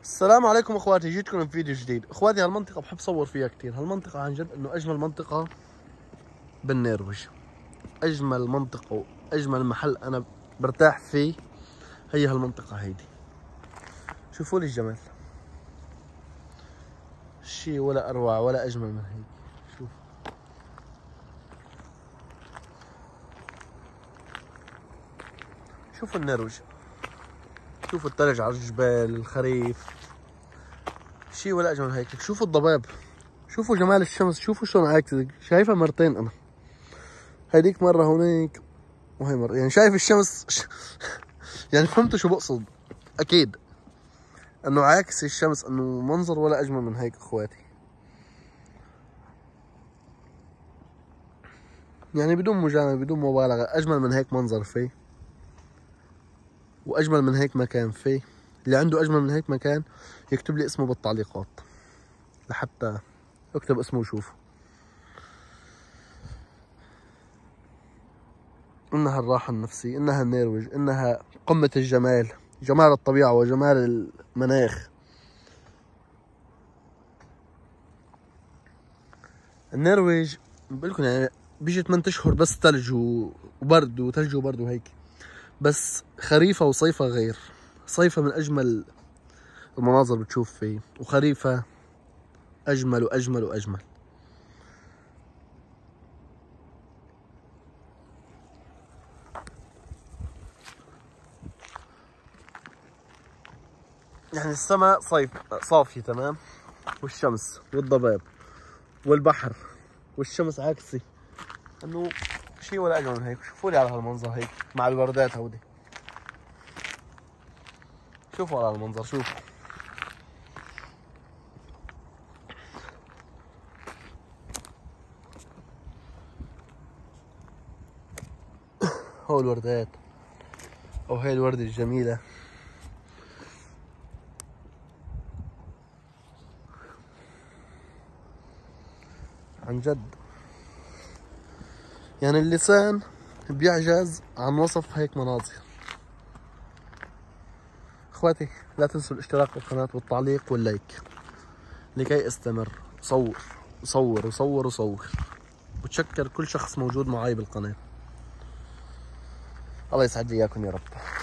السلام عليكم اخواتي، جيتكم بفيديو جديد. اخواتي هالمنطقة بحب صور فيها كثير. هالمنطقة عن جد انه اجمل منطقة بالنرويج، اجمل منطقة واجمل محل انا برتاح فيه هي هالمنطقة هيدي. شوفوا لي الجمال، شيء ولا اروع ولا اجمل من هيك. شوفوا النرويج، شوفوا الثلج على الجبال، الخريف، شيء ولا اجمل من هيك. شوفوا الضباب، شوفوا جمال الشمس، شوفوا شلون عاكسة. شايفها مرتين انا، هيديك مرة هونيك وهي مرة، يعني شايف الشمس يعني فهمتوا شو بقصد اكيد، انه عاكس الشمس، انه منظر ولا اجمل من هيك اخواتي. يعني بدون مجاملة بدون مبالغة، اجمل من هيك منظر فيه واجمل من هيك مكان فيه. اللي عنده اجمل من هيك مكان يكتب لي اسمه بالتعليقات لحتى اكتب اسمه وشوفه. انها الراحة النفسية، انها النرويج، انها قمة الجمال، جمال الطبيعة وجمال المناخ. النرويج بقولكم يعني بيجي 8 اشهر بس ثلج وبرد، وثلج وبرد وهيك، بس خريفة وصيفة غير. صيفة من اجمل المناظر بتشوف فيه، وخريفة اجمل واجمل واجمل. يعني السماء صيف صافية تمام، والشمس والضباب والبحر والشمس عاكسة، انه شيء ولا اجمل من هيك. شوفوا لي على هالمنظر هيك مع الوردات هودي، شوفوا على المنظر، شوفوا هو الوردات، او هي الوردة الجميلة. عن جد يعني اللسان بيعجز عن وصف هيك مناظر. اخواتي لا تنسوا الاشتراك بالقناة والتعليق واللايك لكي استمر صور وصور وصور وصور. وتشكر كل شخص موجود معي بالقناة. الله يسعد لي اياكم يا رب.